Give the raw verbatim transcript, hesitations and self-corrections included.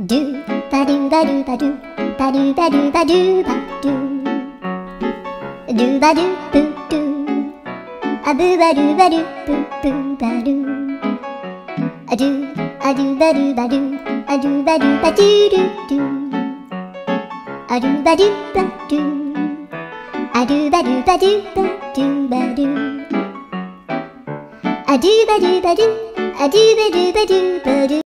ドゥバドゥバドゥバドゥバドゥバドゥバドゥバドゥドゥバドゥブドゥアブバドゥバドゥブブバドゥアドゥアドゥバドゥバドゥアドゥバドゥバドゥドゥドゥアドゥバドゥバドゥアドゥバドゥバドゥバドゥバドゥアドゥバドゥバドゥアドゥバドゥバドゥバドゥ